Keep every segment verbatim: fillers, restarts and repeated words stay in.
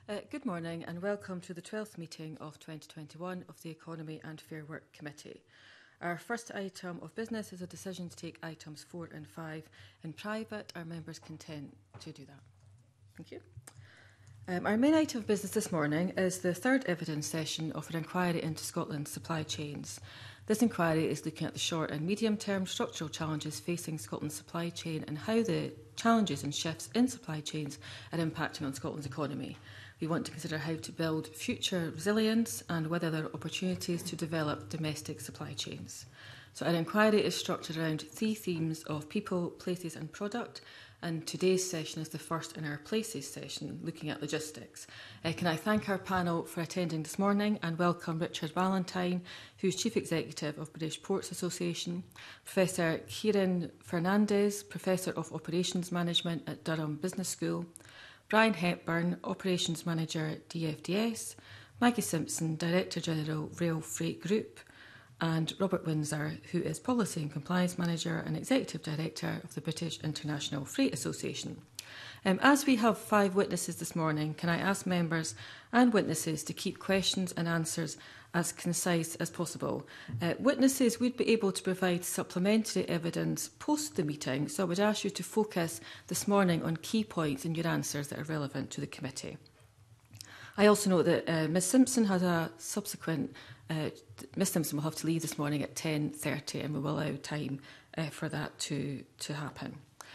Uh, good morning and welcome to the twelfth meeting of twenty twenty-one of the Economy and Fair Work Committee. Our first item of business is a decision to take items four and five in private. Our members consent to do that. Thank you. Um, our main item of business this morning is the third evidence session of an inquiry into Scotland's supply chains. This inquiry is looking at the short and medium-term structural challenges facing Scotland's supply chain and how the challenges and shifts in supply chains are impacting on Scotland's economy. We want to consider how to build future resilience and whether there are opportunities to develop domestic supply chains. So our inquiry is structured around three themes of people, places and product, and today's session is the first in our places session, looking at logistics. Uh, can I thank our panel for attending this morning and welcome Richard Valentine, who's Chief Executive of British Ports Association, Professor Kieran Fernandez, Professor of Operations Management at Durham Business School, Brian Hepburn, Operations Manager, D F D S, Maggie Simpson, Director General, Rail Freight Group, and Robert Windsor, who is Policy and Compliance Manager and Executive Director of the British International Freight Association. Um, as we have five witnesses this morning, can I ask members and witnesses to keep questions and answers as concise as possible? Uh, witnesses would be able to provide supplementary evidence post the meeting, so I would ask you to focus this morning on key points in your answers that are relevant to the committee. I also note that uh, Miz Simpson has a subsequent, uh, Miz Simpson will have to leave this morning at ten thirty and we will allow time uh, for that to, to happen.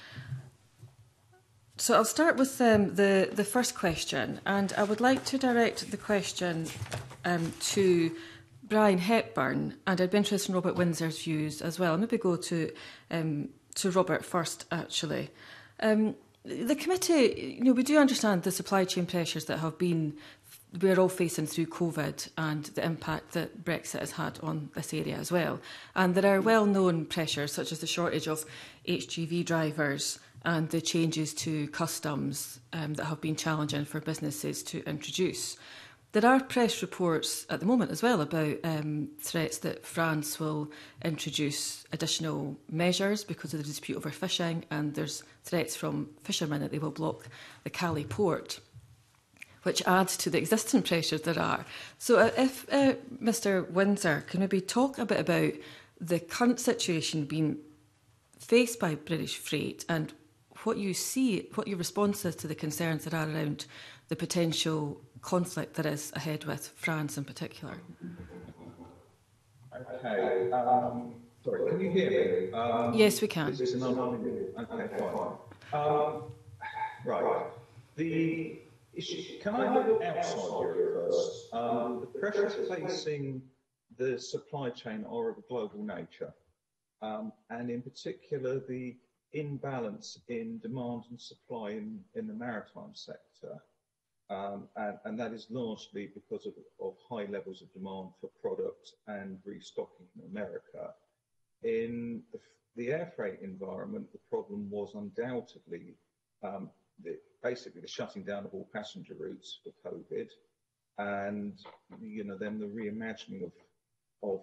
So I'll start with um, the, the first question, and I would like to direct the question um, to Brian Hepburn, and I'd be interested in Robert Windsor's views as well. I'll maybe go to, um, to Robert first, actually. Um, The committee, you know, we do understand the supply chain pressures that have been, we're all facing through COVID and the impact that Brexit has had on this area as well. And there are well-known pressures such as the shortage of H G V drivers and the changes to customs um, that have been challenging for businesses to introduce. There are press reports at the moment as well about um, threats that France will introduce additional measures because of the dispute over fishing, and there's threats from fishermen that they will block the Calais port, which adds to the existing pressures there are. So uh, if uh, Mr Windsor can maybe talk a bit about the current situation being faced by British Freight and what you see, what your response is to the concerns that are around the potential conflict that is ahead with France in particular. Okay. Um, sorry, can you hear me? Um, yes, we can. Is this an okay, fine. Um, right. The issue. Can I look outside Europe first? Um, the pressures facing the supply chain are of a global nature, um, and in particular the imbalance in demand and supply in, in the maritime sector. Um, and, and that is largely because of, of high levels of demand for product and restocking in America. In the, the air freight environment, the problem was undoubtedly um, the, basically the shutting down of all passenger routes for COVID, and you know then the reimagining of of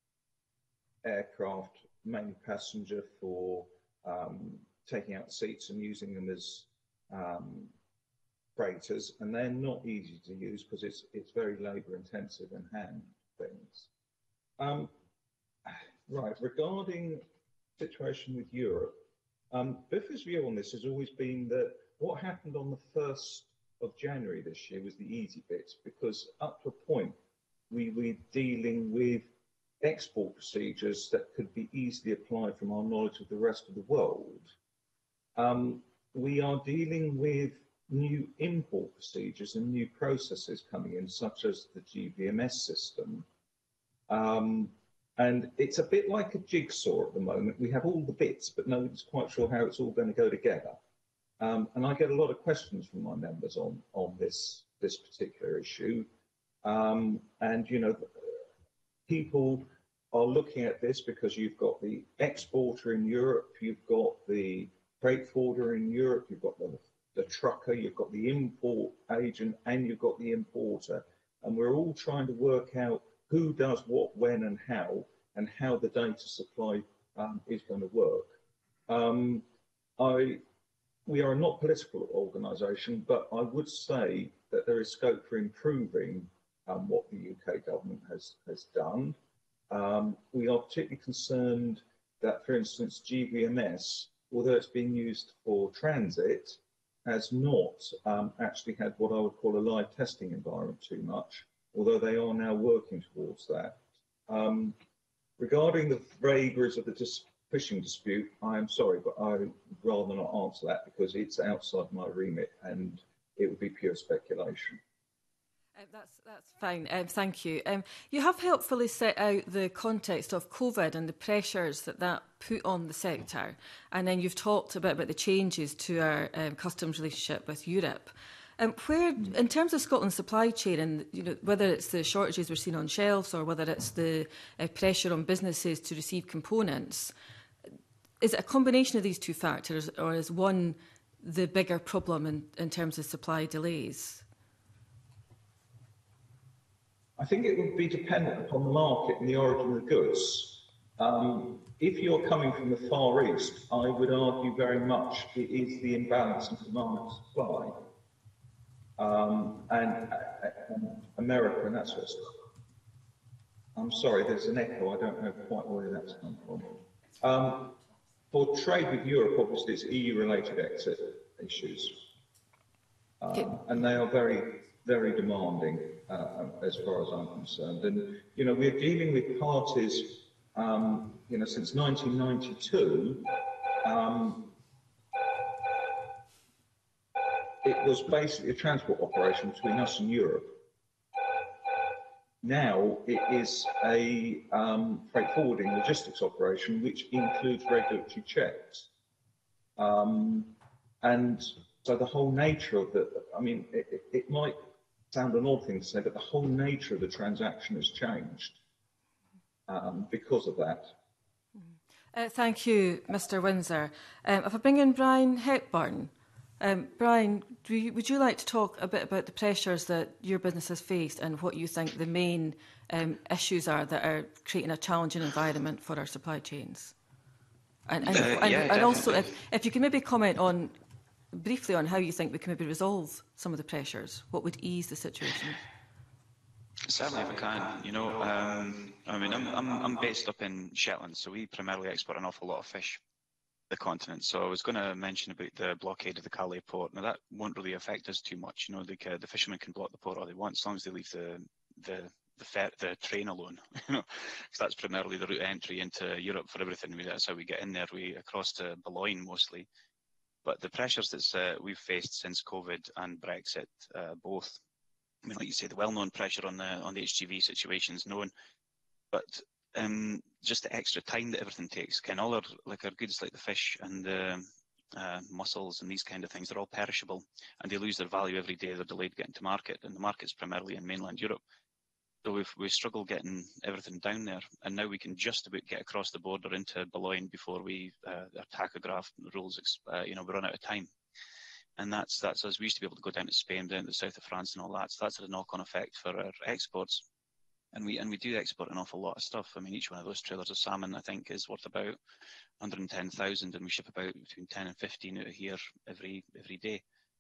aircraft, mainly passenger, for um, taking out seats and using them as um, freighters, and they're not easy to use because it's it's very labour intensive and hand things. Um, right, regarding situation with Europe, um, Biffa's view on this has always been that what happened on the first of January this year was the easy bit, because up to a point we were dealing with export procedures that could be easily applied from our knowledge of the rest of the world. Um, we are dealing with new import procedures and new processes coming in, such as the G V M S system. Um, and it's a bit like a jigsaw at the moment. We have all the bits, but nobody's quite sure how it's all going to go together. Um, and I get a lot of questions from my members on, on this, this particular issue. Um, and, you know, people are looking at this because you've got the exporter in Europe, you've got the freight forwarder in Europe, you've got the, the trucker, you've got the import agent, and you've got the importer. And we're all trying to work out who does what, when and how, and how the data supply um, is going to work. Um, I, we are a not political organisation, but I would say that there is scope for improving um, what the U K government has, has done. Um, we are particularly concerned that, for instance, G B M S, although it's being used for transit, has not um, actually had what I would call a live testing environment too much, although they are now working towards that. Um, regarding the vagaries of the dis fishing dispute, I am sorry, but I would rather not answer that because it's outside my remit and it would be pure speculation. Uh, that's, that's fine, um, thank you. Um, you have helpfully set out the context of COVID and the pressures that that put on the sector, and then you've talked a bit about the changes to our um, customs relationship with Europe. Um, where, in terms of Scotland's supply chain, and you know, whether it's the shortages we're seeing on shelves or whether it's the uh, pressure on businesses to receive components, is it a combination of these two factors, or is one the bigger problem in, in terms of supply delays? I think it would be dependent upon the market and the origin of the goods. Um, if you're coming from the Far East, I would argue very much it is the imbalance in demand and supply. Um, and, and America and that sort of stuff. I'm sorry, there's an echo. I don't know quite where that's come from. Um, for trade with Europe, obviously, it's E U-related exit issues. Um, and they are very, very demanding uh, as far as I'm concerned. And, you know, we're dealing with parties, um, you know, since nineteen ninety-two. Um, it was basically a transport operation between us and Europe. Now it is a um, freight forwarding logistics operation, which includes regulatory checks. Um, and so the whole nature of the, I mean, it, it might sound an odd thing to say, but the whole nature of the transaction has changed um, because of that. Uh, thank you, Mr Windsor. Um, if I bring in Brian Hepburn. Um, Brian, do you, would you like to talk a bit about the pressures that your business has faced and what you think the main um, issues are that are creating a challenging environment for our supply chains? And, and, uh, and, yeah, and also, if, if you can maybe comment on briefly on how you think we can maybe resolve some of the pressures, what would ease the situation? Certainly, if I can. You know, um, I mean, I'm, I'm, I'm based up in Shetland, so we primarily export an awful lot of fish the continent. So I was going to mention about the blockade of the Calais port. Now that won't really affect us too much. You know, the, the fishermen can block the port all they want as long as they leave the the the, fer the train alone. You know, because that's primarily the route of entry into Europe for everything. I mean, that's how we get in there. We across to Boulogne mostly. But the pressures that uh, we've faced since COVID and Brexit, uh, both. I mean, like you say, the well-known pressure on the on the H G V situation is known, but Um, just the extra time that everything takes. Can all our like our goods like the fish and the uh, mussels and these kind of things, they're all perishable and they lose their value every day. They're delayed getting to market, and the market's primarily in mainland Europe. So we've we struggle getting everything down there, and now we can just about get across the border into Boulogne before we uh, our tachograph rules. Uh, you know, we run out of time, and that's that's us. We used to be able to go down to Spain, down to the south of France, and all that. So that's a knock-on effect for our exports. And we and we do export an awful lot of stuff. I mean, each one of those trailers of salmon, I think, is worth about one hundred ten thousand, and we ship about between ten and fifteen out of here every every day.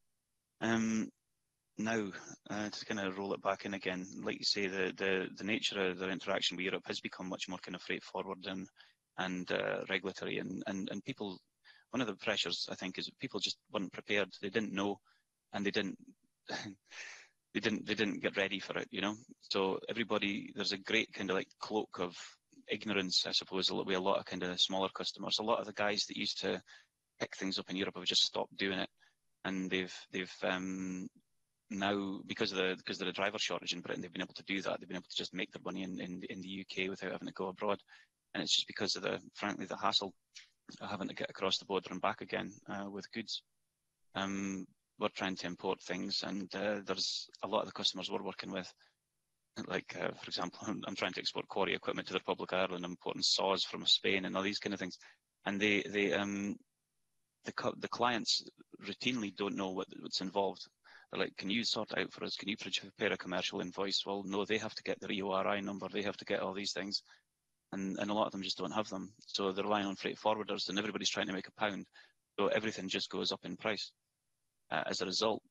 Um, now, uh, to kind of roll it back in again, like you say, the the the nature of the interaction with Europe has become much more kind of freight forward and and uh, regulatory, and and and people. One of the pressures I think is people just weren't prepared. They didn't know, and they didn't. They didn't. They didn't get ready for it, you know. So everybody, there's a great kind of like cloak of ignorance, I suppose, with a lot of kind of smaller customers. A lot of the guys that used to pick things up in Europe have just stopped doing it, and they've they've um, now because of the because of the driver shortage in Britain, they've been able to do that. They've been able to just make their money in in, in the U K without having to go abroad, and it's just because of the frankly the hassle of having to get across the border and back again uh, with goods. Um, we're trying to import things, and uh, there's a lot of the customers we're working with, like uh, for example, I'm, I'm trying to export quarry equipment to the Republic of Ireland. I'm importing saws from Spain and all these kind of things, and they they um the the clients routinely don't know what, what's involved. They're like, can you sort it out for us? Can you prepare a commercial invoice? Well, no, they have to get their E O R I number. They have to get all these things, and and a lot of them just don't have them. So they're relying on freight forwarders, and everybody's trying to make a pound. So everything just goes up in price. Uh, as a result,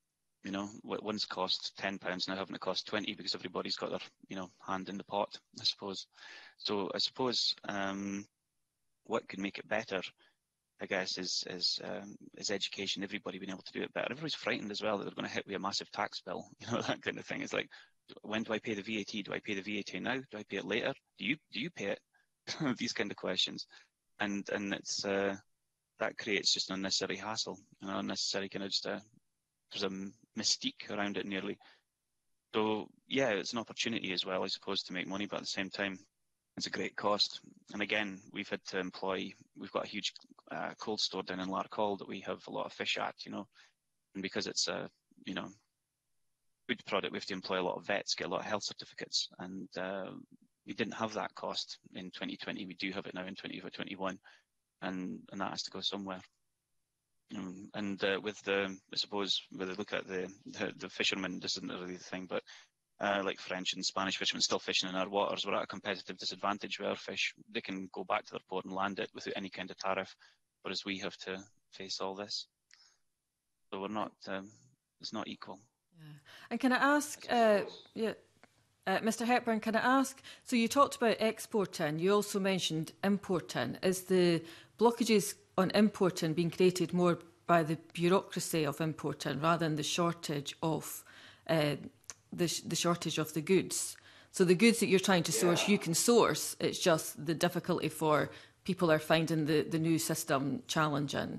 You know, one's cost ten pounds now having to cost twenty because everybody's got their, you know, hand in the pot, I suppose. So I suppose um, what could make it better, I guess, is is um, is education. Everybody being able to do it better. Everybody's frightened as well that they're going to hit with a massive tax bill. You know, that kind of thing. It's like, when do I pay the V A T? Do I pay the V A T now? Do I pay it later? Do you do you pay it? These kind of questions, and and it's uh, that creates just an unnecessary hassle, you know, unnecessary kind of just a there's a mystique around it nearly. So yeah, it's an opportunity as well, I suppose, to make money, but at the same time, it's a great cost. And again, we've had to employ, we've got a huge uh, cold store down in Larkhall that we have a lot of fish at, you know, and because it's a, you know, food product, we have to employ a lot of vets, get a lot of health certificates, and uh, we didn't have that cost in twenty twenty. We do have it now in twenty twenty-one, and, and that has to go somewhere. Um, and uh, with the, I suppose, when they look at the, the, the fishermen, this isn't really the thing, but uh, like French and Spanish fishermen still fishing in our waters, we're at a competitive disadvantage with our fish. They can go back to their port and land it without any kind of tariff, whereas we have to face all this. So we're not, um, it's not equal. Yeah. And can I ask, uh, yeah, uh, Mister Hepburn, can I ask, so you talked about exporting, you also mentioned importing. Is the blockages on importing being created more by the bureaucracy of importing rather than the shortage of uh, the, sh the shortage of the goods? So the goods that you're trying to source, yeah. you can source. It's just the difficulty for people are finding the, the new system challenging.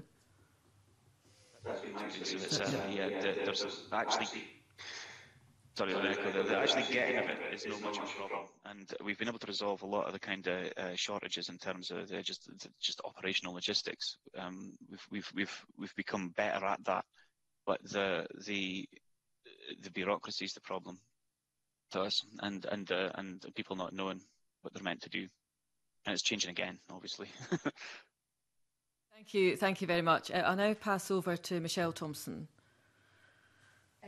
Yeah, there's actually, sorry, they're actually getting of it is no much of a problem, and we've been able to resolve a lot of the kind of uh, shortages in terms of the, just just operational logistics. Um, we've we've we've we've become better at that, but the the the bureaucracy is the problem to us, and and uh, and people not knowing what they're meant to do, and it's changing again, obviously. Thank you, thank you very much. Uh, I'll now pass over to Michelle Thompson. Uh,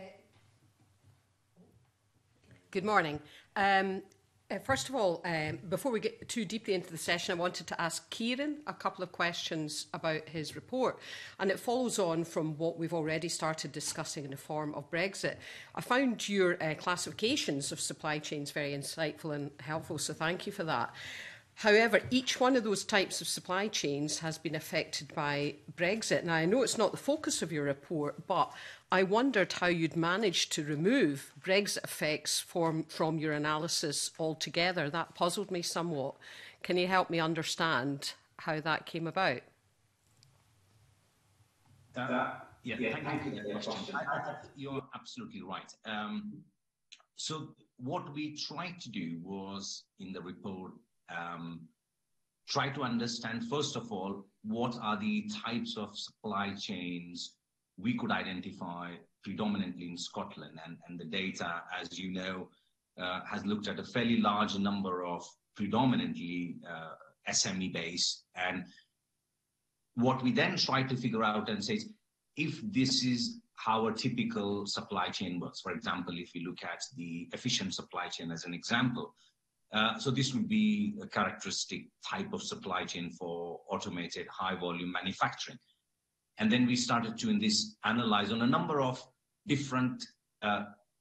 good morning. Um, uh, first of all, um, before we get too deeply into the session, I wanted to ask Kieran a couple of questions about his report, and it follows on from what we've already started discussing in the form of Brexit. I found your uh, classifications of supply chains very insightful and helpful, so thank you for that. However, each one of those types of supply chains has been affected by Brexit. Now, I know it's not the focus of your report, but I wondered how you'd managed to remove Brexit effects from, from your analysis altogether. That puzzled me somewhat. Can you help me understand how that came about? Uh, yeah, thank you for the question. I, I, you're absolutely right. Um, so what we tried to do was, in the report, Um, try to understand, first of all, what are the types of supply chains we could identify predominantly in Scotland. And, and the data, as you know, uh, has looked at a fairly large number of predominantly uh, S M E-based. And what we then try to figure out and say, if this is how a typical supply chain works, for example, if you look at the efficient supply chain as an example, Uh, so this would be a characteristic type of supply chain for automated high volume manufacturing. And then we started to in this analyze on a number of different uh,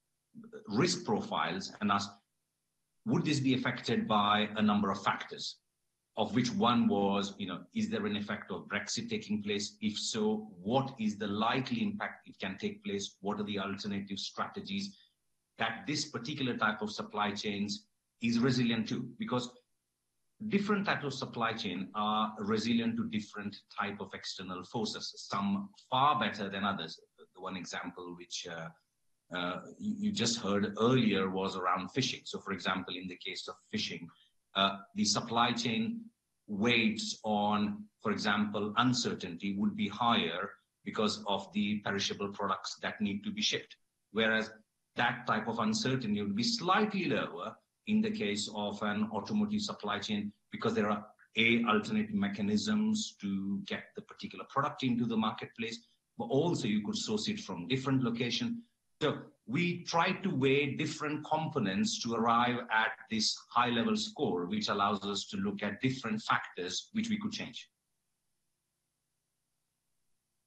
risk profiles and ask, would this be affected by a number of factors, of which one was, you know, is there an effect of Brexit taking place? If so, what is the likely impact it can take place? What are the alternative strategies that this particular type of supply chains is resilient to? Because different types of supply chain are resilient to different type of external forces, some far better than others. The one example which uh, uh, you, you just heard earlier was around fishing. So for example, in the case of fishing, uh, the supply chain weights on, for example, uncertainty would be higher because of the perishable products that need to be shipped. Whereas that type of uncertainty would be slightly lower in the case of an automotive supply chain, because there are A, alternative mechanisms to get the particular product into the marketplace, but also you could source it from different locations. So we try to weigh different components to arrive at this high-level score, which allows us to look at different factors which we could change.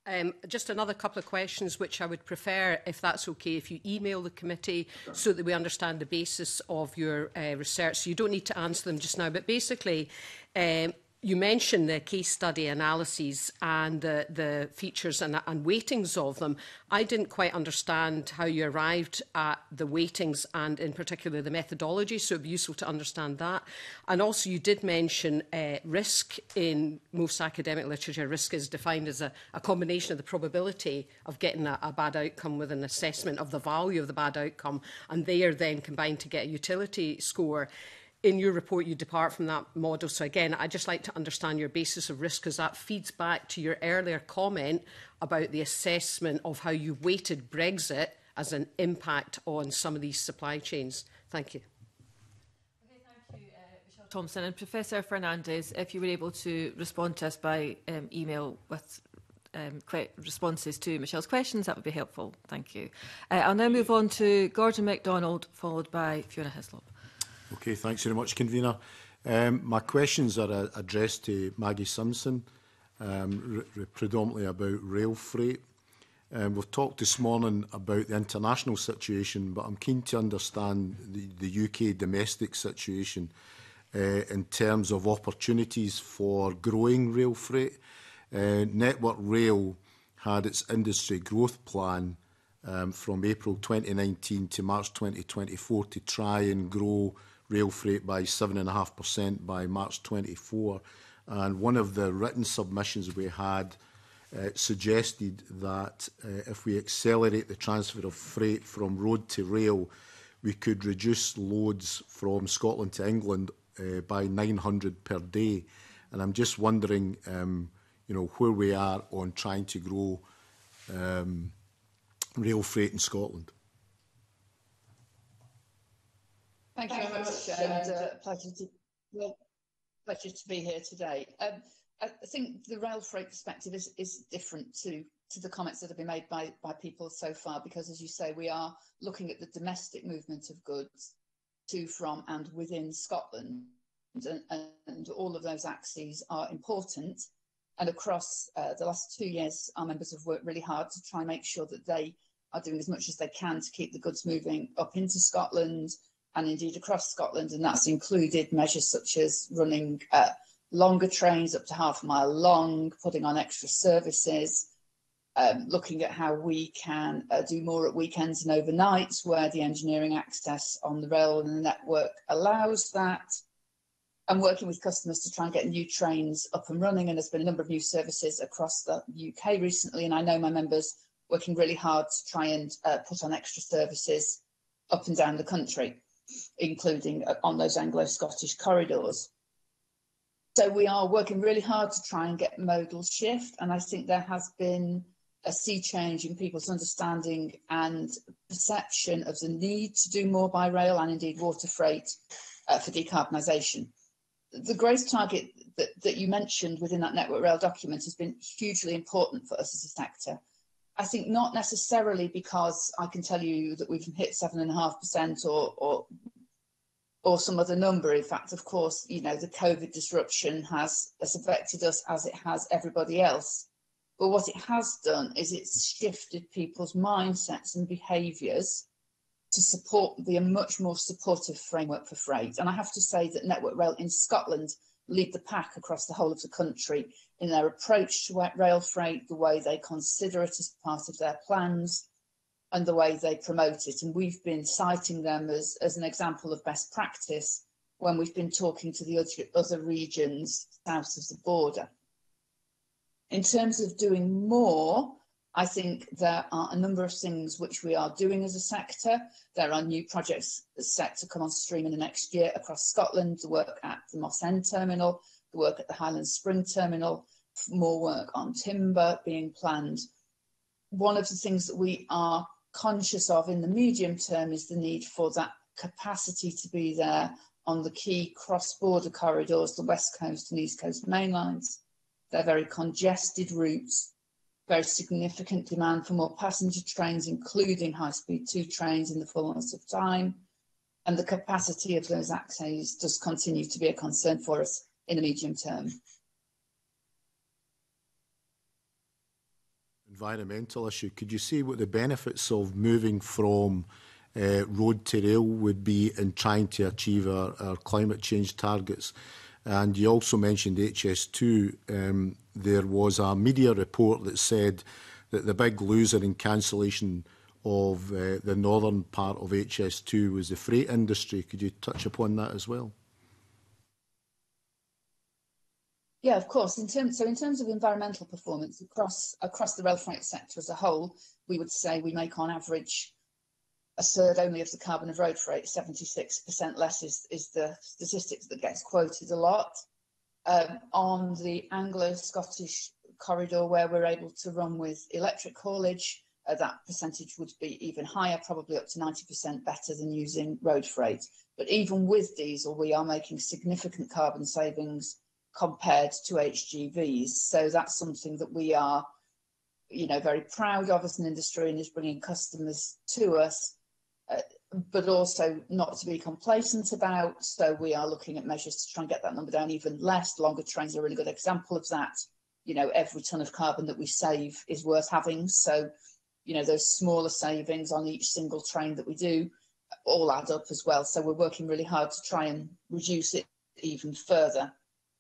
Um, just another couple of questions which I would prefer, if that's okay, if you email the committee so that we understand the basis of your uh, research. So you don't need to answer them just now, but basically um, you mentioned the case study analyses and the, the features and, and weightings of them. I didn't quite understand how you arrived at the weightings and in particular the methodology, so it would be useful to understand that. And also you did mention uh, risk. In most academic literature, risk is defined as a, a combination of the probability of getting a, a bad outcome with an assessment of the value of the bad outcome, and they are then combined to get a utility score. In your report, you depart from that model. So again, I'd just like to understand your basis of risk, because that feeds back to your earlier comment about the assessment of how you weighted Brexit as an impact on some of these supply chains. Thank you. Okay, thank you, uh, Michelle Thompson. And Professor Fernandez, if you were able to respond to us by um, email with um, responses to Michelle's questions, that would be helpful. Thank you. Uh, I'll now move on to Gordon MacDonald, followed by Fiona Hislop. Okay, thanks very much, Convener. Um, my questions are uh, addressed to Maggie Simpson, um, predominantly about rail freight. Um, we've talked this morning about the international situation, but I'm keen to understand the, the U K domestic situation uh, in terms of opportunities for growing rail freight. Uh, Network Rail had its industry growth plan um, from April twenty nineteen to March twenty twenty-four to try and grow rail freight by seven point five percent by March twenty-four. And one of the written submissions we had uh, suggested that uh, if we accelerate the transfer of freight from road to rail, we could reduce loads from Scotland to England uh, by nine hundred per day. And I'm just wondering, um, you know, where we are on trying to grow um, rail freight in Scotland. Thank you very much, and uh, pleasure to well, pleasure to be here today. Um, I think the rail freight perspective is, is different to to the comments that have been made by by people so far, because, as you say, we are looking at the domestic movement of goods to, from, and within Scotland, and, and all of those axes are important. And across uh, the last two years, our members have worked really hard to try and make sure that they are doing as much as they can to keep the goods moving up into Scotland, and indeed across Scotland, and that's included measures such as running uh, longer trains up to half a mile long, putting on extra services, um, looking at how we can uh, do more at weekends and overnights where the engineering access on the rail and the network allows that, and working with customers to try and get new trains up and running. And there's been a number of new services across the U K recently, and I know my members working really hard to try and uh, put on extra services up and down the country, including on those Anglo-Scottish corridors. So we are working really hard to try and get modal shift, and I think there has been a sea change in people's understanding and perception of the need to do more by rail and indeed water freight uh, for decarbonisation. The growth target that, that you mentioned within that Network Rail document has been hugely important for us as a sector. I think not necessarily because I can tell you that we've hit seven and a half percent or, or or some other number. In fact, of course, you know, the COVID disruption has, has affected us as it has everybody else. But what it has done is it's shifted people's mindsets and behaviours to support the much more supportive framework for freight. And I have to say that Network Rail in Scotland lead the pack across the whole of the country in their approach to rail freight, the way they consider it as part of their plans, and the way they promote it. And we've been citing them as, as an example of best practice when we've been talking to the other, other regions south of the border. In terms of doing more, I think there are a number of things which we are doing as a sector. There are new projects set to come on stream in the next year across Scotland, the work at the Moss End terminal, the work at the Highland Spring terminal, more work on timber being planned. One of the things that we are conscious of in the medium term is the need for that capacity to be there on the key cross-border corridors, the West Coast and East Coast main lines. They're very congested routes, very significant demand for more passenger trains, including high-speed two trains in the fullness of time. And the capacity of those axes does continue to be a concern for us in the medium term. environmental issue. Could you say what the benefits of moving from uh, road to rail would be in trying to achieve our, our climate change targets? And you also mentioned H S two. Um, there was a media report that said that the big loser in cancellation of uh, the northern part of H S two was the freight industry. Could you touch upon that as well? Yeah, of course. In terms, so in terms of environmental performance across across the rail freight sector as a whole, we would say we make on average a third only of the carbon of road freight. seventy-six percent less is, is the statistics that gets quoted a lot. Um, on the Anglo-Scottish corridor, where we're able to run with electric haulage, uh, that percentage would be even higher, probably up to ninety percent better than using road freight. But even with diesel, we are making significant carbon savings compared to H G Vs. So that's something that we are, you know, very proud of as an industry and is bringing customers to us, uh, but also not to be complacent about. So we are looking at measures to try and get that number down even less. Longer trains are a really good example of that. You know, every tonne of carbon that we save is worth having. So, you know, those smaller savings on each single train that we do all add up as well. So we're working really hard to try and reduce it even further.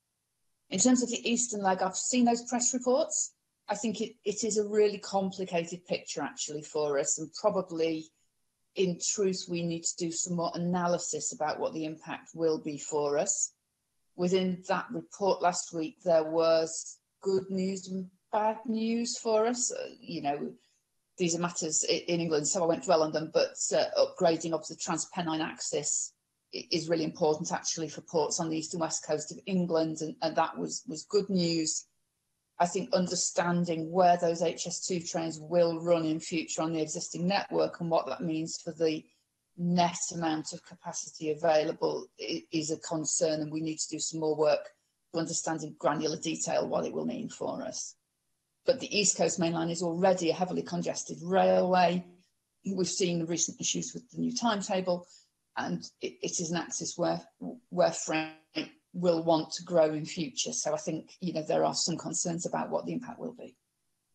In terms of the eastern leg, I've seen those press reports. I think it, it is a really complicated picture actually for us, and probably in truth we need to do some more analysis about what the impact will be for us. Within that report last week there was good news and bad news for us. Uh, you know, these are matters in England, so I won't dwell on them, but uh, upgrading of the Transpennine axis is really important actually for ports on the east and west coast of England, and, and that was, was good news. I think understanding where those H S two trains will run in future on the existing network and what that means for the net amount of capacity available is a concern, and we need to do some more work to understand in granular detail what it will mean for us. But the East Coast Main Line is already a heavily congested railway. We've seen the recent issues with the new timetable, and it, it is an axis where where freight will want to grow in future. So I think, you know, there are some concerns about what the impact will be.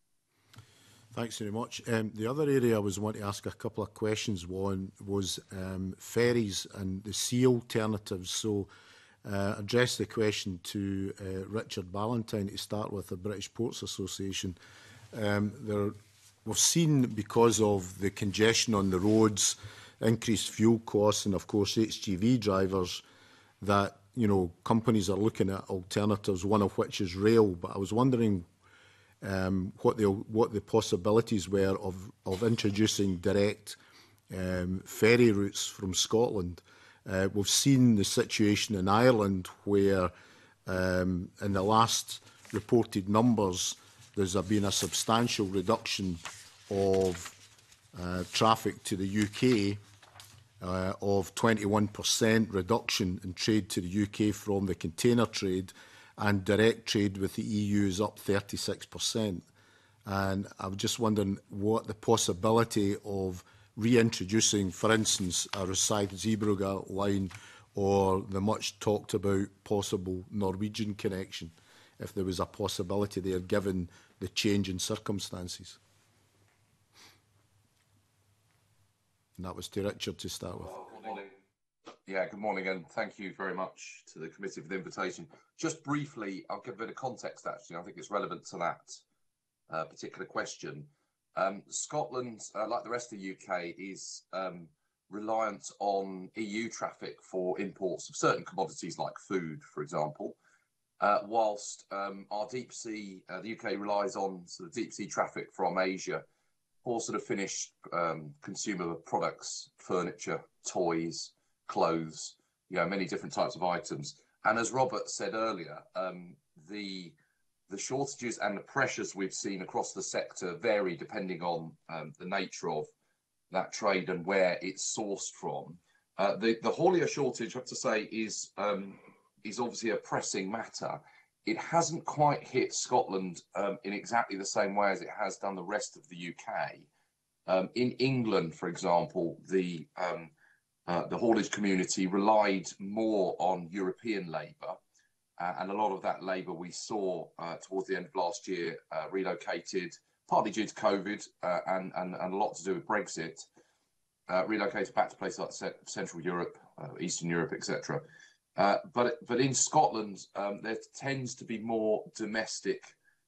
Thanks very much. Um, the other area I was wanting to ask a couple of questions on was um, ferries and the sea alternatives. So uh, address the question to uh, Richard Ballantyne to start with, the British Ports Association. Um, there, we've seen, because of the congestion on the roads, increased fuel costs, and of course H G V drivers, that, you know, companies are looking at alternatives, one of which is rail. But I was wondering um, what the what the possibilities were of of introducing direct um, ferry routes from Scotland. Uh, we've seen the situation in Ireland where, um, in the last reported numbers, there's been a substantial reduction of uh, traffic to the U K. Uh, of twenty-one percent reduction in trade to the U K from the container trade, and direct trade with the E U is up thirty-six percent. And I was just wondering what the possibility of reintroducing, for instance, a Rosyth-Zeebrugge line, or the much talked about possible Norwegian connection, if there was a possibility there given the change in circumstances. And that was to Richard to start with. Well, good morning. Yeah, good morning, and thank you very much to the committee for the invitation. Just briefly, I'll give a bit of context, actually. I think it's relevant to that uh, particular question. Um, Scotland, uh, like the rest of the U K, is um, reliant on E U traffic for imports of certain commodities like food, for example, uh, whilst um, our deep sea, uh, the U K relies on sort of deep sea traffic from Asia for sort of finished um, consumer products, furniture, toys, clothes, you know, many different types of items. And as Robert said earlier, um, the the shortages and the pressures we've seen across the sector vary depending on um, the nature of that trade and where it's sourced from. Uh, the, the haulier shortage, I have to say, is, um, is obviously a pressing matter. It hasn't quite hit Scotland um, in exactly the same way as it has done the rest of the U K. Um, in England, for example, the um, uh, the haulage community relied more on European labour, uh, and a lot of that labour we saw uh, towards the end of last year uh, relocated partly due to COVID uh, and, and, and a lot to do with Brexit, uh, relocated back to places like C Central Europe, uh, Eastern Europe, et cetera. Uh, but but in Scotland, um, there tends to be more domestic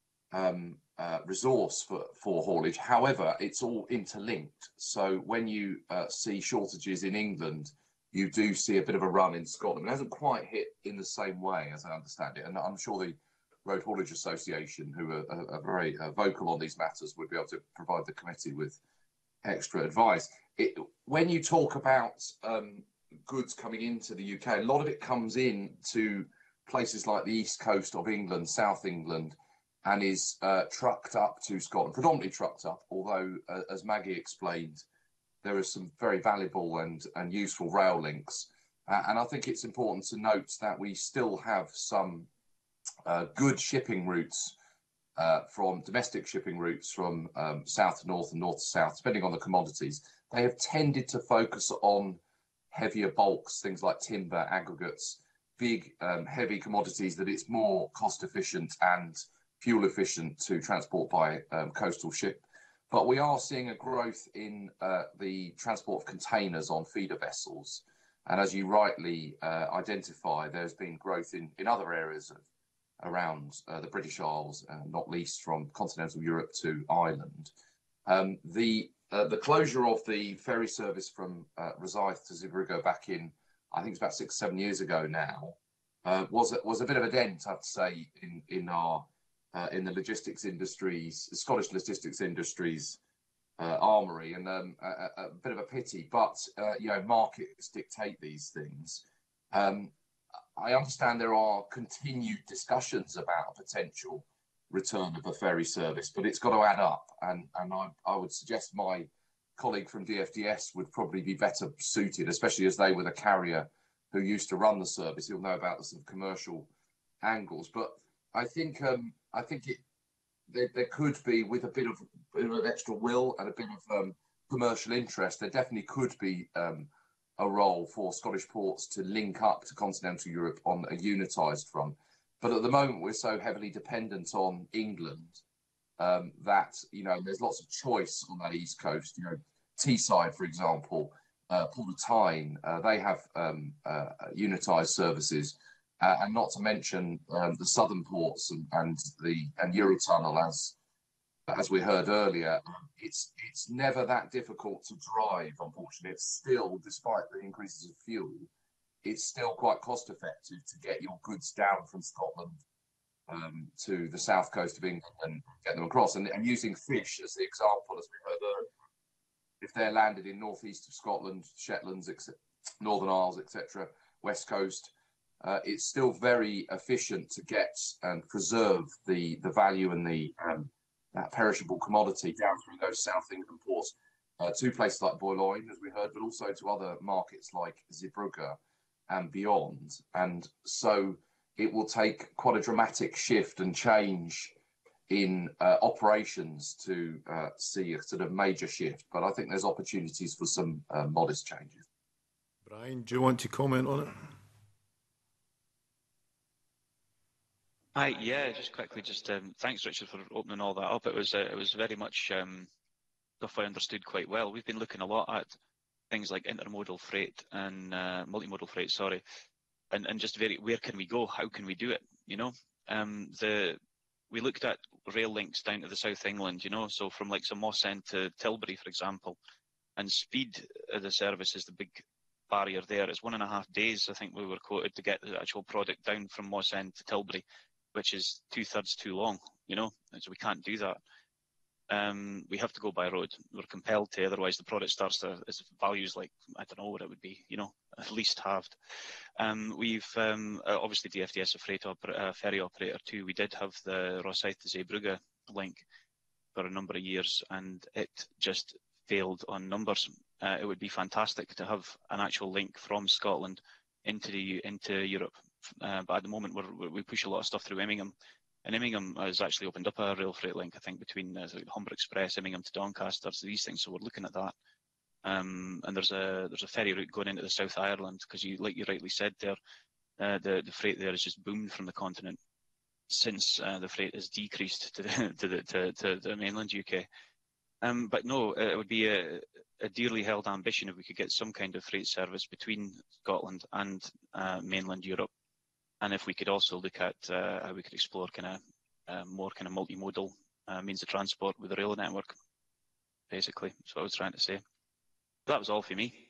um, uh, resource for, for haulage. However, it's all interlinked. So when you uh, see shortages in England, you do see a bit of a run in Scotland. It hasn't quite hit in the same way, as I understand it. And I'm sure the Road Haulage Association, who are, are, are very uh, vocal on these matters, would be able to provide the committee with extra advice. It, when you talk about um, goods coming into the U K, a lot of it comes in to places like the east coast of England, South England, and is uh, trucked up to Scotland, predominantly trucked up, although, uh, as Maggie explained, there are some very valuable and, and useful rail links. Uh, and I think it's important to note that we still have some uh, good shipping routes uh, from domestic shipping routes from um, south to north and north to south, depending on the commodities. They have tended to focus on heavier bulks, things like timber, aggregates, big, um, heavy commodities that it's more cost efficient and fuel efficient to transport by um, coastal ship. But we are seeing a growth in uh, the transport of containers on feeder vessels. And as you rightly uh, identify, there's been growth in, in other areas of, around uh, the British Isles, uh, not least from continental Europe to Ireland. Um, the, uh, the closure of the ferry service from uh, Rosyth to Zeebrugge back in, I think it's about six, seven years ago now, uh, was, was a bit of a dent, I'd say, in, in our Uh, in the logistics industries, Scottish logistics industries uh, armoury, and um, a, a bit of a pity. But uh, you know, markets dictate these things. Um, I understand there are continued discussions about a potential return of a ferry service, but it's got to add up. And and I, I would suggest my colleague from D F D S would probably be better suited, especially as they were the carrier who used to run the service. He'll know about the sort of commercial angles, but I think um, I think it there, there could be, with a bit of, bit of extra will and a bit of um, commercial interest, there definitely could be um, a role for Scottish ports to link up to continental Europe on a unitised front. But at the moment, we're so heavily dependent on England um, that, you know, there's lots of choice on that east coast. You know, Teesside, for example, uh, Port of Tyne, uh, they have um, uh, unitised services. Uh, and not to mention um, the southern ports and, and the and Eurotunnel, as as we heard earlier, it's it's never that difficult to drive. Unfortunately, it's still, despite the increases of fuel, it's still quite cost effective to get your goods down from Scotland um, to the south coast of England and get them across. And, and using fish as the example, as we heard earlier, if they're landed in northeast of Scotland, Shetlands, Northern Isles, et cetera, west coast. Uh, it's still very efficient to get and preserve the, the value and the um, that perishable commodity down through those South England ports uh, to places like Boulogne, as we heard, but also to other markets like Zeebrugge and beyond. And so it will take quite a dramatic shift and change in uh, operations to uh, see a sort of major shift. But I think there's opportunities for some uh, modest changes. Brian, do you want to comment on it? Hi, yeah, just quickly, just um, thanks, Richard, for opening all that up. It was uh, it was very much um, stuff I understood quite well. We've been looking a lot at things like intermodal freight and uh, multimodal freight, sorry, and and just very where can we go? How can we do it? You know, um, the we looked at rail links down to the South England. You know, so from like some Moss End to Tilbury, for example, and speed of the service is the big barrier there. It's one and a half days, I think we were quoted, to get the actual product down from Moss End to Tilbury, which is two thirds too long, you know, and so we can't do that. Um, we have to go by road. We're compelled to, otherwise the product starts to, its values like, I don't know what it would be, you know, at least halved. Um, we've, um, obviously D F D S, a freight oper uh, ferry operator too. We did have the Rosyth to Zeebrugge link for a number of years and it just failed on numbers. Uh, it would be fantastic to have an actual link from Scotland into the into Europe. Uh, but at the moment, we're, we push a lot of stuff through Immingham, and Immingham has actually opened up a rail freight link, I think, between uh, Humber Express, Immingham to Doncaster, so these things. So we're looking at that. Um, and there's a there's a ferry route going into the South Ireland because, you like you rightly said there, uh, the the freight there has just boomed from the continent. since uh, the freight has decreased to the, to the, to, to the mainland U K. Um, but no, it would be a, a dearly held ambition if we could get some kind of freight service between Scotland and uh, mainland Europe, and if we could also look at uh, how we could explore kind of uh, more kind of multimodal uh, means of transport with the rail network. Basically, that's what I was trying to say. That was all for me.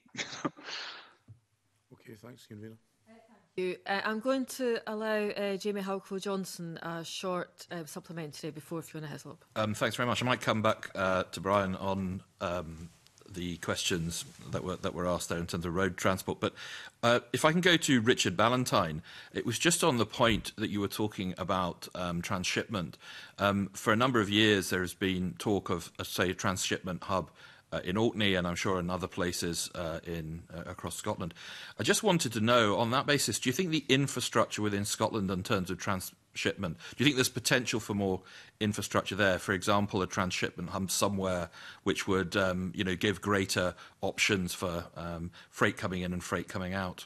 Okay, thanks, Convener. You. Uh, I'm going to allow uh, Jamie Halcrow-Johnson a short uh, supplementary before Fiona Hislop. Um, thanks very much. I might come back uh, to Brian on um, the questions that were that were asked there in terms of road transport. But uh, if I can go to Richard Ballantyne, it was just on the point that you were talking about um, transshipment. Um, for a number of years, there has been talk of, uh, say, a transshipment hub Uh, in Orkney, and I'm sure in other places uh, in uh, across Scotland. I just wanted to know, on that basis, do you think the infrastructure within Scotland in terms of transshipment, do you think there's potential for more infrastructure there? For example, a transshipment hub somewhere which would, um, you know, give greater options for um, freight coming in and freight coming out?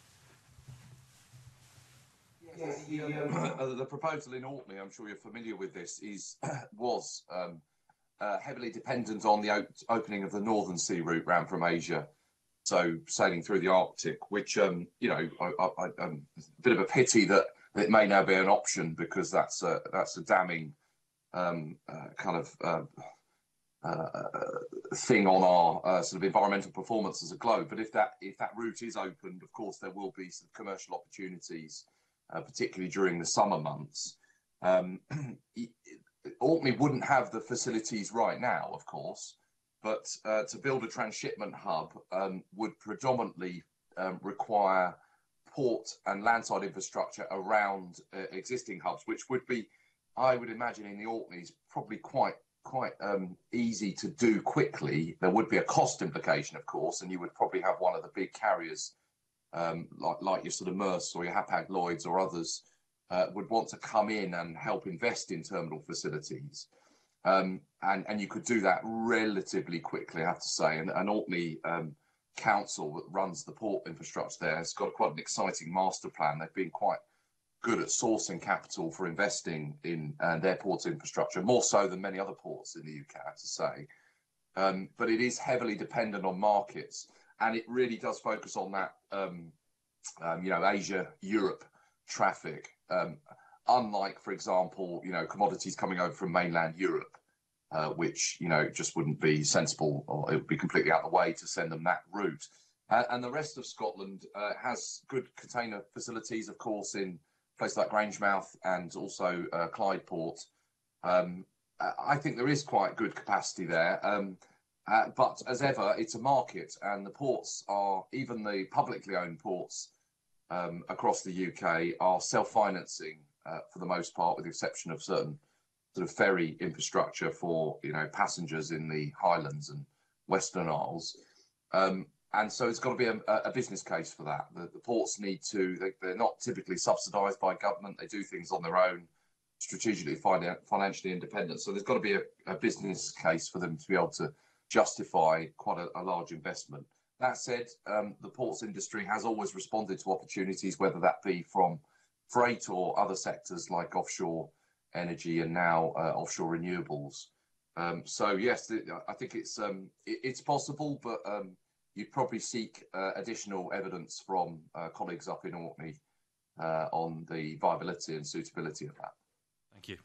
Yes, the, um, uh, the proposal in Orkney, I'm sure you're familiar with this, is was um, Uh, heavily dependent on the op opening of the Northern Sea route round from Asia, so sailing through the Arctic, which, um, you know, I, I, I, um, a bit of a pity that it may now be an option, because that's a, that's a damning um, uh, kind of uh, uh, thing on our uh, sort of environmental performance as a globe. But if that if that route is opened, of course, there will be some commercial opportunities, uh, particularly during the summer months. Um, Orkney wouldn't have the facilities right now, of course, but uh, to build a transshipment hub um, would predominantly um, require port and landside infrastructure around uh, existing hubs, which would be, I would imagine, in the Orkneys, probably quite quite um, easy to do quickly. There would be a cost implication, of course, and you would probably have one of the big carriers, um, like, like your sort of Maersk or your Hapag-Lloyds or others, Uh, would want to come in and help invest in terminal facilities. Um, and, and you could do that relatively quickly, I have to say. And, and Orkney um, Council that runs the port infrastructure there has got quite an exciting master plan. They've been quite good at sourcing capital for investing in uh, their port infrastructure, more so than many other ports in the U K, I have to say. Um, but it is heavily dependent on markets. And it really does focus on that, um, um, you know, Asia-Europe traffic. Um, unlike, for example, you know, commodities coming over from mainland Europe, uh, which, you know, just wouldn't be sensible, or it would be completely out of the way to send them that route. Uh, and the rest of Scotland uh, has good container facilities, of course, in places like Grangemouth and also uh, Clyde Port. Um, I think there is quite good capacity there. Um, uh, but as ever, it's a market, and the ports are, even the publicly owned ports, Um, across the U K, are self-financing uh, for the most part, with the exception of certain sort of ferry infrastructure for, you know, passengers in the Highlands and Western Isles. Um, and so it's got to be a, a business case for that. The, the ports need to, they, they're not typically subsidised by government. They do things on their own, strategically financially independent. So there's got to be a, a business case for them to be able to justify quite a, a large investment. That said, um, the ports industry has always responded to opportunities, whether that be from freight or other sectors like offshore energy and now uh, offshore renewables. Um, so yes, th I think it's um, it, it's possible, but um, you'd probably seek uh, additional evidence from uh, colleagues up in Orkney uh, on the viability and suitability of that. Thank you.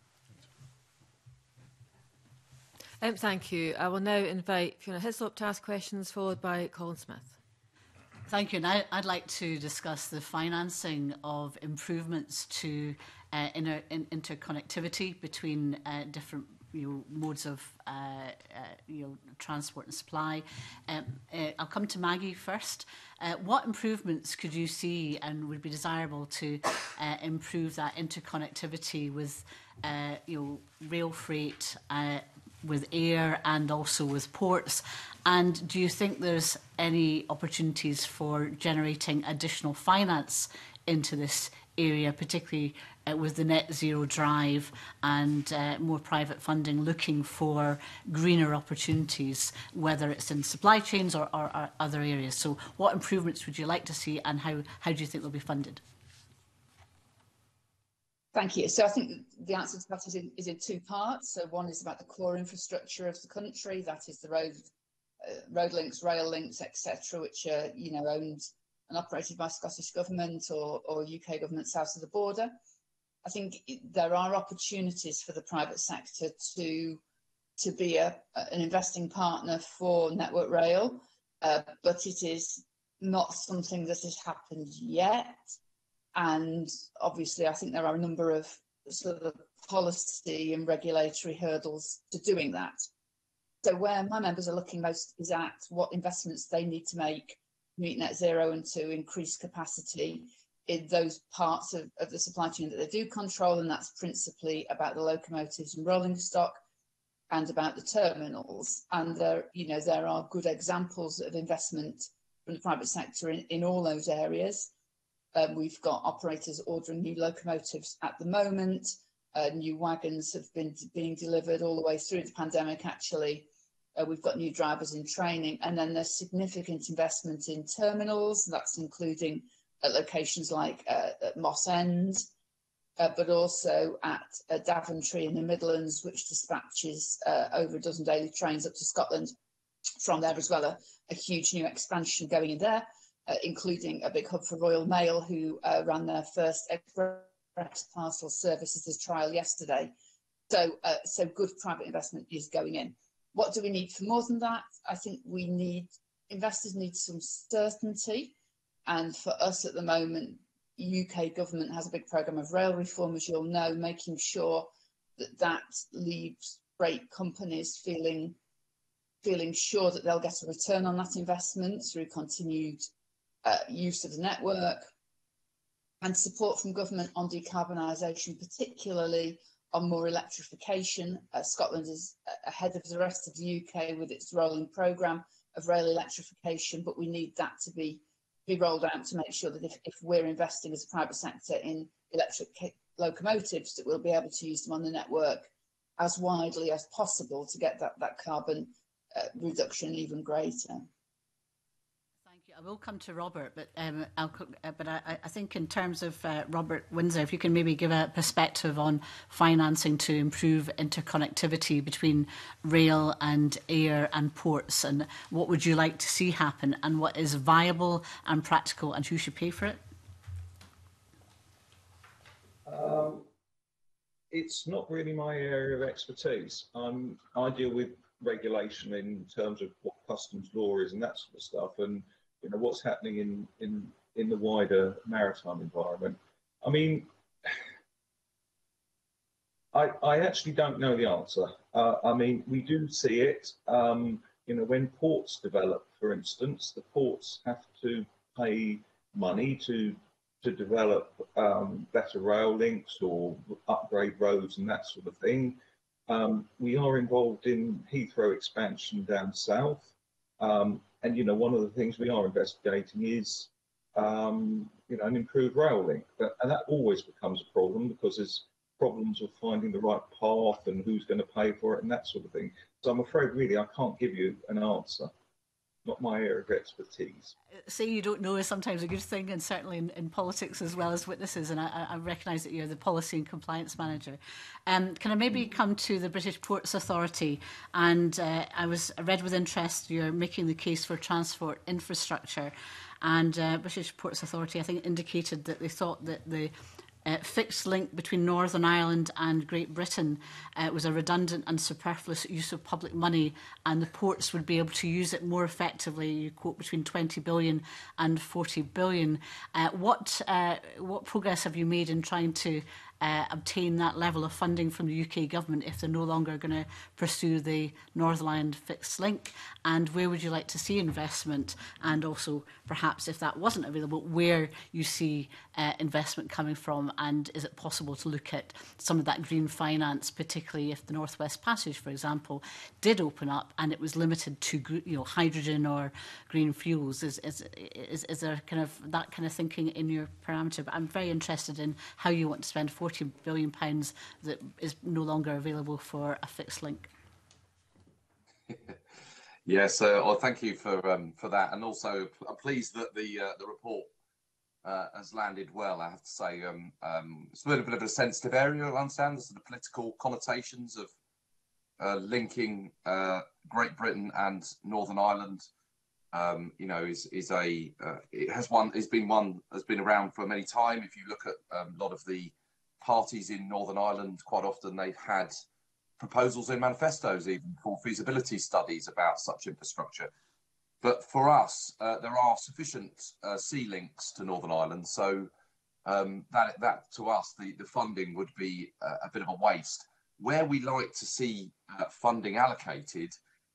Um, thank you. I will now invite Fiona Hislop to ask questions, followed by Colin Smith. Thank you. And I, I'd like to discuss the financing of improvements to uh, inter in interconnectivity between uh, different you know, modes of uh, uh, you know, transport and supply. Um, uh, I'll come to Maggie first. Uh, what improvements could you see and would be desirable to uh, improve that interconnectivity with uh, you know, rail freight, uh, with air and also with ports? And do you think there's any opportunities for generating additional finance into this area, particularly uh, with the net zero drive and uh, more private funding looking for greener opportunities, whether it's in supply chains or, or, or other areas? So what improvements would you like to see, and how, how do you think they'll be funded? Thank you. So I think the answer to that is in, is in two parts. So one is about the core infrastructure of the country, that is the road, uh, road links, rail links, et cetera, which are, you know, owned and operated by Scottish Government or, or U K Government south of the border. I think it, there are opportunities for the private sector to, to be a, an investing partner for Network Rail, uh, but it is not something that has happened yet. And obviously, I think there are a number of sort of policy and regulatory hurdles to doing that. So where my members are looking most is at what investments they need to make to meet net zero and to increase capacity in those parts of, of the supply chain that they do control. And that's principally about the locomotives and rolling stock and about the terminals. And there, you know, there are good examples of investment from the private sector in, in all those areas. Um, we've got operators ordering new locomotives at the moment. Uh, new wagons have been being delivered all the way through the pandemic, actually. Uh, we've got new drivers in training. And then there's significant investment in terminals. That's including at locations like uh, at Moss End, uh, but also at uh, Daventry in the Midlands, which dispatches uh, over a dozen daily trains up to Scotland from there as well. A, a huge new expansion going in there. Uh, including a big hub for Royal Mail, who uh, ran their first express parcel services as trial yesterday. So, uh, so good private investment is going in. What do we need for more than that? I think we need, investors need some certainty. And for us at the moment, U K government has a big programme of rail reform, as you'll know, making sure that that leaves freight companies feeling, feeling sure that they'll get a return on that investment through continued Uh, use of the network, and support from government on decarbonisation, particularly on more electrification. Uh, Scotland is ahead of the rest of the U K with its rolling programme of rail electrification, but we need that to be, be rolled out to make sure that if, if we're investing as a private sector in electric locomotives, that we'll be able to use them on the network as widely as possible to get that, that carbon uh, reduction even greater. I will come to Robert, but um, I'll, uh, but I, I think in terms of uh, Robert Windsor, if you can maybe give a perspective on financing to improve interconnectivity between rail and air and ports, and what would you like to see happen, and what is viable and practical, and who should pay for it? Um, it's not really my area of expertise. Um, I deal with regulation in terms of what customs law is and that sort of stuff, and you know, what's happening in, in, in the wider maritime environment. I mean, I, I actually don't know the answer. Uh, I mean, we do see it, um, you know, when ports develop, for instance, the ports have to pay money to, to develop um, better rail links or upgrade roads and that sort of thing. Um, we are involved in Heathrow expansion down south. Um, And, you know, one of the things we are investigating is, um, you know, an improved rail link. But, and that always becomes a problem because there's problems of finding the right path and who's going to pay for it and that sort of thing. So I'm afraid, really, I can't give you an answer. Not my area of expertise. Say you don't know is sometimes a good thing, and certainly in, in politics as well as witnesses, and I, I recognise that you're the policy and compliance manager. Um, can I maybe come to the British Ports Authority? And uh, I was I read with interest you're making the case for transport infrastructure, and uh, British Ports Authority I think indicated that they thought that the Uh, fixed link between Northern Ireland and Great Britain uh, was a redundant and superfluous use of public money, and the ports would be able to use it more effectively. You quote between twenty billion and forty billion. Uh, what uh, what progress have you made in trying to uh, obtain that level of funding from the U K government if they're no longer going to pursue the Northern Ireland fixed link? And where would you like to see investment? And also, perhaps if that wasn't available, where you see uh, investment coming from? And is it possible to look at some of that green finance, particularly if the North West Passage, for example, did open up and it was limited to, you know, hydrogen or green fuels? Is is is, is there kind of that kind of thinking in your parameter? But I'm very interested in how you want to spend forty billion pounds that is no longer available for a fixed link. Yes, uh, well, thank you for um, for that, and also I'm pleased that the uh, the report uh, has landed well, I have to say. Um, um, it's a little bit of a sensitive area, I understand, the sort of political connotations of uh, linking uh, Great Britain and Northern Ireland. Um, you know, is is a uh, it has one has been one has been around for many time. If you look at um, a lot of the parties in Northern Ireland, quite often they've had proposals in manifestos, even for feasibility studies about such infrastructure. But for us, uh, there are sufficient uh, sea links to Northern Ireland, so um, that that to us the the funding would be a, a bit of a waste. Where we like to see uh, funding allocated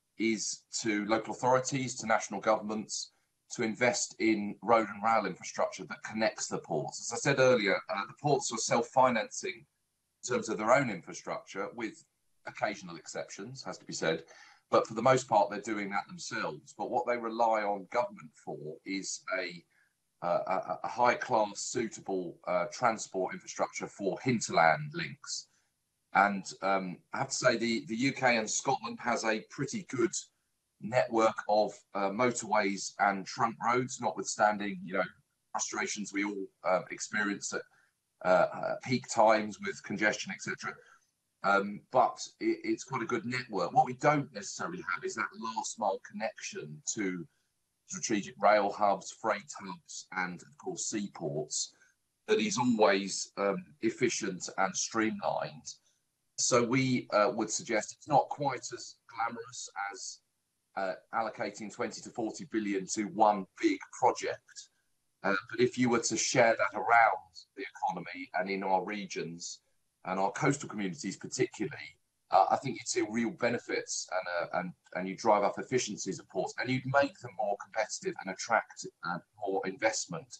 is to local authorities, to national governments, to invest in road and rail infrastructure that connects the ports. As I said earlier, uh, the ports are self-financing in terms of their own infrastructure, with occasional exceptions, has to be said. But for the most part, they're doing that themselves. But what they rely on government for is a, uh, a, a high-class, suitable uh, transport infrastructure for hinterland links. And um, I have to say the, the U K and Scotland has a pretty good network of uh, motorways and trunk roads, notwithstanding, you know, frustrations we all uh, experience at uh, uh, peak times with congestion, et cetera. Um, but it, it's quite a good network. What we don't necessarily have is that last mile connection to strategic rail hubs, freight hubs, and of course seaports that is always um, efficient and streamlined. So we uh, would suggest it's not quite as glamorous as uh, allocating twenty to forty billion to one big project. Uh, but if you were to share that around the economy and in our regions and our coastal communities particularly, uh, I think you'd see real benefits, and, uh, and, and you drive up efficiencies of ports, and you'd make them more competitive and attract uh, more investment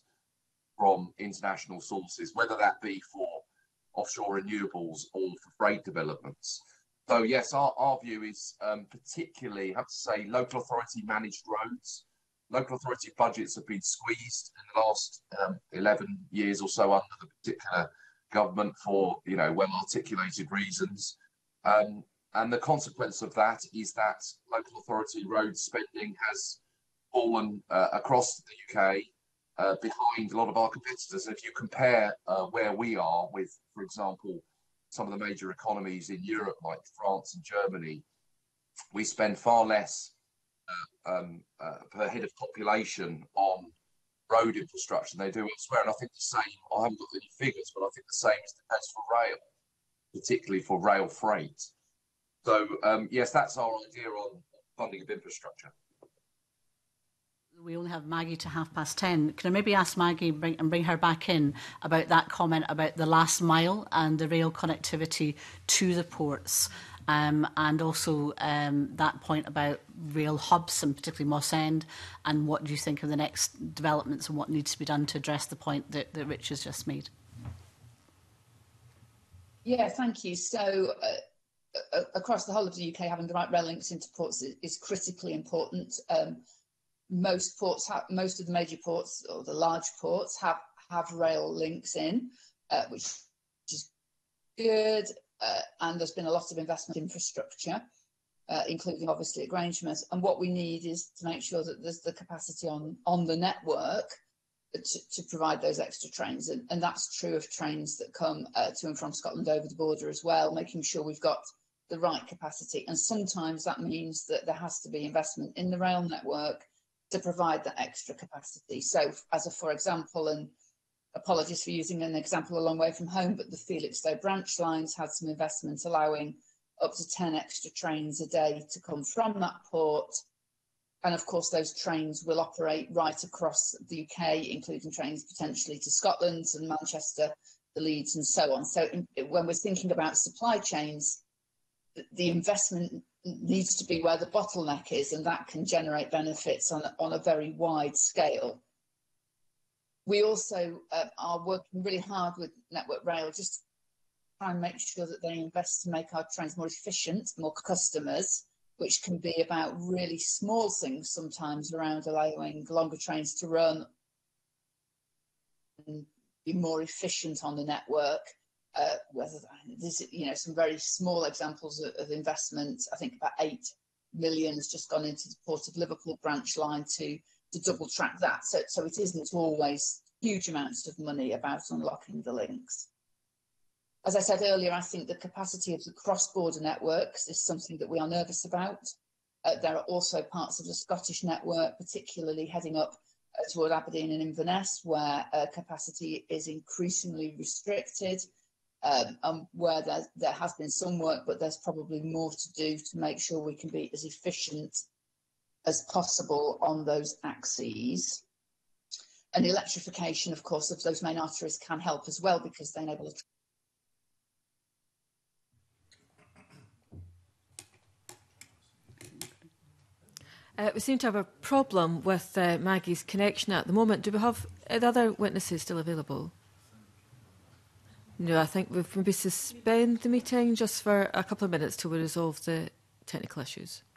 from international sources, whether that be for offshore renewables or for freight developments. So yes, our, our view is um, particularly, I have to say, local authority managed roads. Local authority budgets have been squeezed in the last um, eleven years or so under the particular government for, you know, well articulated reasons. Um, and the consequence of that is that local authority road spending has fallen uh, across the U K uh, behind a lot of our competitors. And if you compare uh, where we are with, for example, some of the major economies in Europe like France and Germany, we spend far less uh, um, uh, per head of population on road infrastructure than they do elsewhere. And I think the same, I haven't got any figures, but I think the same is the case for rail, particularly for rail freight. So um, yes, that's our idea on funding of infrastructure. We only have Maggie to half past ten. Can I maybe ask Maggie bring, and bring her back in about that comment about the last mile and the rail connectivity to the ports, um, and also um, that point about rail hubs and particularly Moss End, and what do you think of the next developments and what needs to be done to address the point that, that Rich has just made? Yeah, thank you. So uh, across the whole of the U K, having the right rail links into ports is, is critically important. Um, Most ports have, most of the major ports or the large ports have have rail links in, uh, which is good. Uh, and there's been a lot of investment in infrastructure, uh, including obviously at Grangemouth. And what we need is to make sure that there's the capacity on on the network to, to provide those extra trains, and, and that's true of trains that come uh, to and from Scotland over the border as well. Making sure we've got the right capacity, and sometimes that means that there has to be investment in the rail network to provide that extra capacity. So as a for example, and apologies for using an example a long way from home, but the Felixstowe branch lines had some investment allowing up to ten extra trains a day to come from that port. And of course, those trains will operate right across the U K, including trains potentially to Scotland and Manchester, the Leeds and so on. So in, when we're thinking about supply chains, the, the investment needs to be where the bottleneck is, and that can generate benefits on, on a very wide scale. We also uh, are working really hard with Network Rail just to try and make sure that they invest to make our trains more efficient, more customers, which can be about really small things sometimes around allowing longer trains to run and be more efficient on the network. Uh, whether this, you know, some very small examples of, of investment. I think about eight million has just gone into the Port of Liverpool branch line to to double track that. So, so it isn't always huge amounts of money about unlocking the links. As I said earlier, I think the capacity of the cross-border networks is something that we are nervous about. Uh, there are also parts of the Scottish network, particularly heading up uh, toward Aberdeen and Inverness, where uh, capacity is increasingly restricted, um, and where there, there has been some work, but there's probably more to do to make sure we can be as efficient as possible on those axes. And electrification, of course, of those main arteries can help as well, because they enable a Uh, we seem to have a problem with uh, Maggie's connection at the moment. Do we have uh, the other witnesses still available? No, I think we've maybe suspend the meeting just for a couple of minutes till we resolve the technical issues.